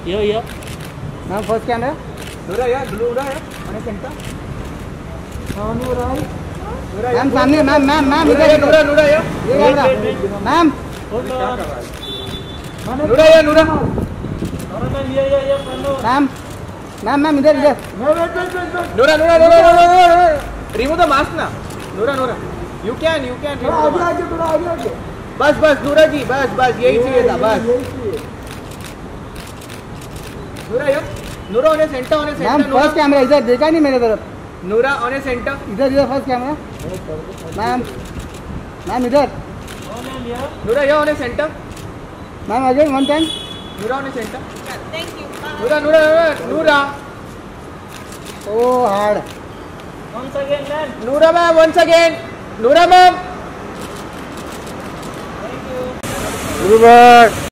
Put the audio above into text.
Yo. Ma'am, first camera. Nura, yeah, Nura, yeah. On a center. Nura. Nura, Ma'am, सामने ma'am Nura, yeah, Nura, yeah. ये camera ma'am Nura, yeah, Nura. Ma'am इधर Nura. Remove the mask now. Nura. You can remove the mask. बस Nura ji, बस यही चाहिए था बस. Nura on a center. Ma'am first camera इधर देखा नहीं मेरे तरफ. Nura on a center. इधर फर्स्ट कैमरा. मैम इधर. Nura, yeah, on a center. Ma'am again one time. Nura on a center. Thank you. Nura. Oh hard. Once again, man. Nura ma'am, once again. Nura ma'am. Thank you. Super.